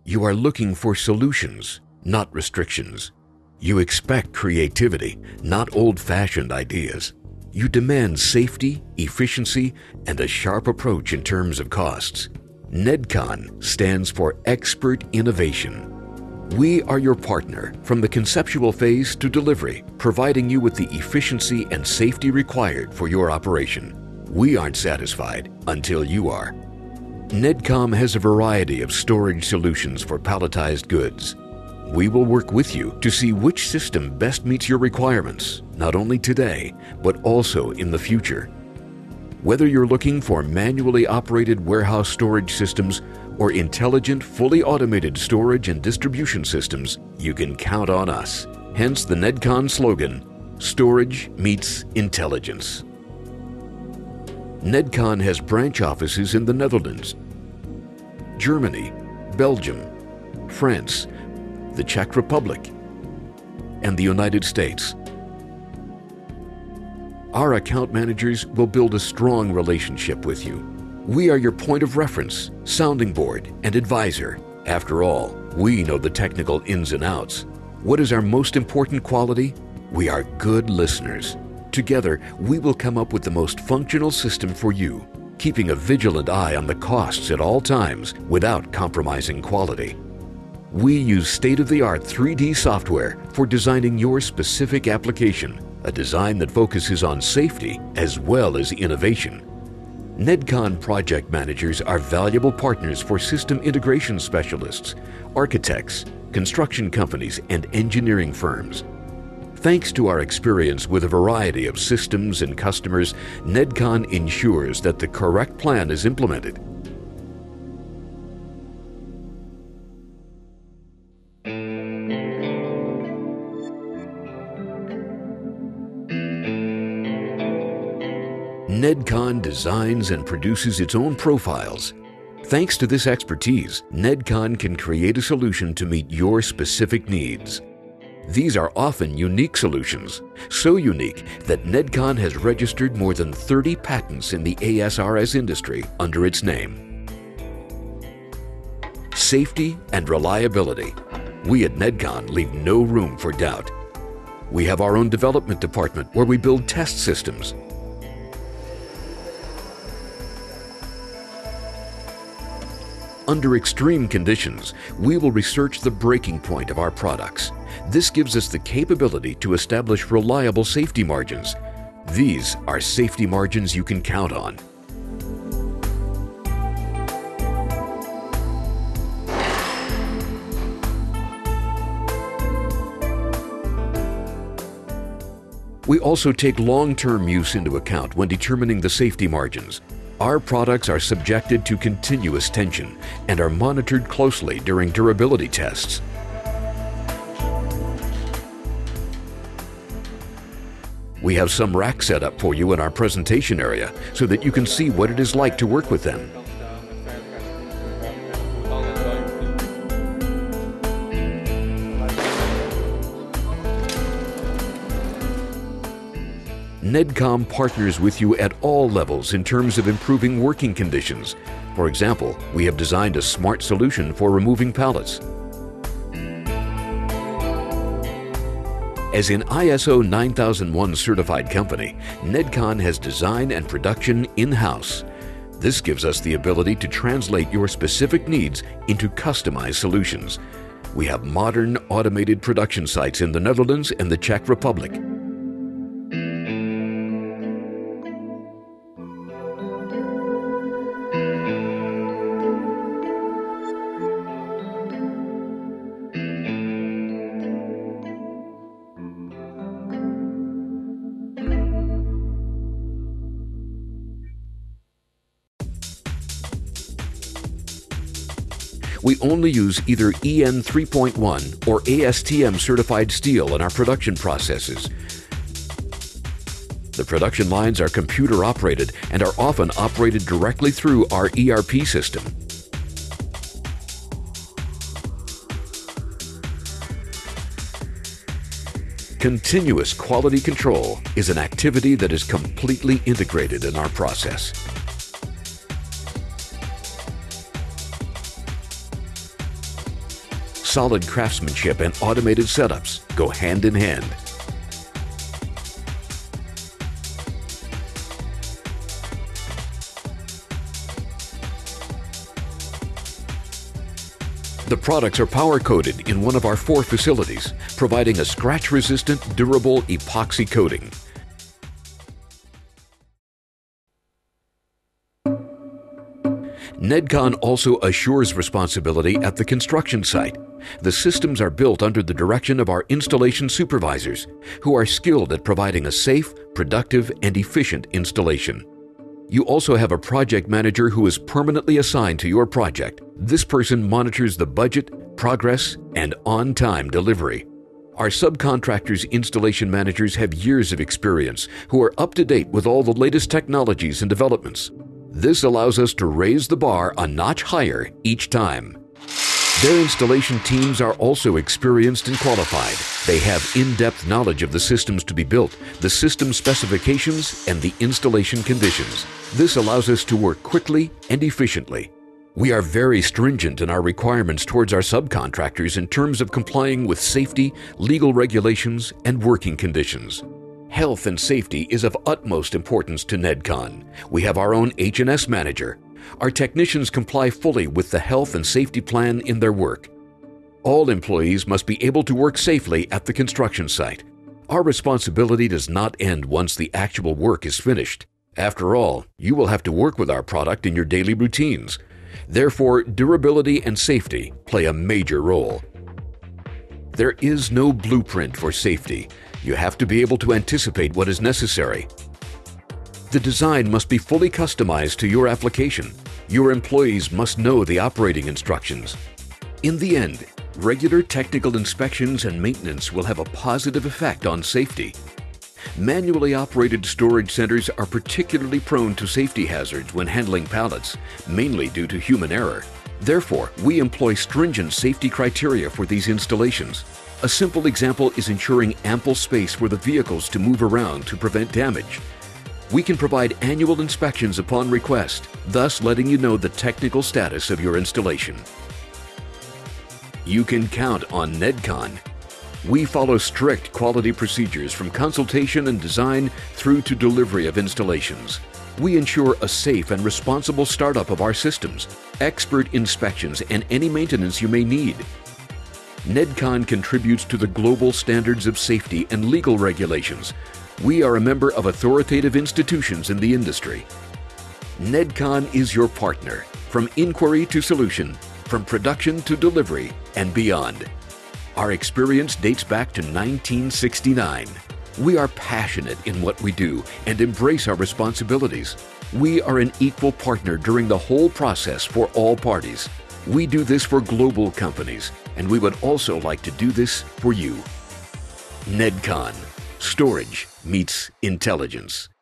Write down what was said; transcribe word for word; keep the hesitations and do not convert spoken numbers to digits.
You are looking for solutions, not restrictions. You expect creativity, not old-fashioned ideas. You demand safety, efficiency, and a sharp approach in terms of costs. Nedcon stands for Expert Innovation. We are your partner from the conceptual phase to delivery, providing you with the efficiency and safety required for your operation. We aren't satisfied until you are. Nedcom has a variety of storage solutions for palletized goods. We will work with you to see which system best meets your requirements, not only today, but also in the future. Whether you're looking for manually operated warehouse storage systems or intelligent, fully automated storage and distribution systems, you can count on us. Hence the Nedcon slogan, Storage meets Intelligence. Nedcon has branch offices in the Netherlands, Germany, Belgium, France, the Czech Republic, and the United States. Our account managers will build a strong relationship with you. We are your point of reference, sounding board, and advisor. After all, we know the technical ins and outs. What is our most important quality? We are good listeners. Together, we will come up with the most functional system for you, keeping a vigilant eye on the costs at all times without compromising quality. We use state-of-the-art three D software for designing your specific application, a design that focuses on safety as well as innovation. Nedcon project managers are valuable partners for system integration specialists, architects, construction companies, and engineering firms. Thanks to our experience with a variety of systems and customers, Nedcon ensures that the correct plan is implemented. Nedcon designs and produces its own profiles. Thanks to this expertise, Nedcon can create a solution to meet your specific needs. These are often unique solutions, so unique that Nedcon has registered more than thirty patents in the A S R S industry under its name. Safety and reliability. We at Nedcon leave no room for doubt. We have our own development department where we build test systems. Under extreme conditions, we will research the breaking point of our products. This gives us the capability to establish reliable safety margins. These are safety margins you can count on. We also take long-term use into account when determining the safety margins. Our products are subjected to continuous tension and are monitored closely during durability tests. We have some racks set up for you in our presentation area so that you can see what it is like to work with them. Nedcom partners with you at all levels in terms of improving working conditions. For example, we have designed a smart solution for removing pallets. As an I S O nine thousand one certified company, Nedcon has design and production in-house. This gives us the ability to translate your specific needs into customized solutions. We have modern automated production sites in the Netherlands and the Czech Republic. We only use either E N three point one or A S T M certified steel in our production processes. The production lines are computer operated and are often operated directly through our E R P system. Continuous quality control is an activity that is completely integrated in our process. Solid craftsmanship and automated setups go hand in hand. The products are power-coated in one of our four facilities, providing a scratch-resistant, durable epoxy coating. Nedcon also assures responsibility at the construction site. The systems are built under the direction of our installation supervisors, who are skilled at providing a safe, productive, and efficient installation. You also have a project manager who is permanently assigned to your project. This person monitors the budget, progress, and on-time delivery. Our subcontractors' installation managers have years of experience who are up to date with all the latest technologies and developments. This allows us to raise the bar a notch higher each time. Their installation teams are also experienced and qualified. They have in-depth knowledge of the systems to be built, the system specifications, and the installation conditions. This allows us to work quickly and efficiently. We are very stringent in our requirements towards our subcontractors in terms of complying with safety, legal regulations, and working conditions. Health and safety is of utmost importance to Nedcon. We have our own H and S manager. Our technicians comply fully with the health and safety plan in their work. All employees must be able to work safely at the construction site. Our responsibility does not end once the actual work is finished. After all, you will have to work with our product in your daily routines. Therefore, durability and safety play a major role. There is no blueprint for safety. You have to be able to anticipate what is necessary. The design must be fully customized to your application. Your employees must know the operating instructions. In the end, regular technical inspections and maintenance will have a positive effect on safety. Manually operated storage centers are particularly prone to safety hazards when handling pallets, mainly due to human error. Therefore, we employ stringent safety criteria for these installations. A simple example is ensuring ample space for the vehicles to move around to prevent damage. We can provide annual inspections upon request, thus letting you know the technical status of your installation. You can count on Nedcon. We follow strict quality procedures from consultation and design through to delivery of installations. We ensure a safe and responsible startup of our systems, expert inspections, and any maintenance you may need. Nedcon contributes to the global standards of safety and legal regulations. We are a member of authoritative institutions in the industry. Nedcon is your partner, from inquiry to solution, from production to delivery, and beyond. Our experience dates back to nineteen sixty-nine. We are passionate in what we do and embrace our responsibilities. We are an equal partner during the whole process for all parties. We do this for global companies, and we would also like to do this for you. Nedcon. Storage meets intelligence.